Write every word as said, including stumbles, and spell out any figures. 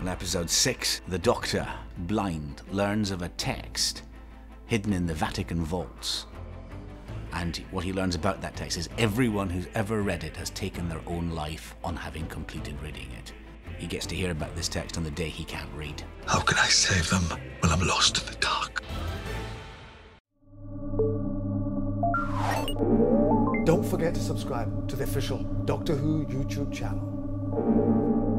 In episode six, the Doctor, blind, learns of a text hidden in the Vatican vaults. And what he learns about that text is everyone who's ever read it has taken their own life on having completed reading it. He gets to hear about this text on the day he can't read. How can I save them when I'm lost in the dark? Don't forget to subscribe to the official Doctor Who YouTube channel.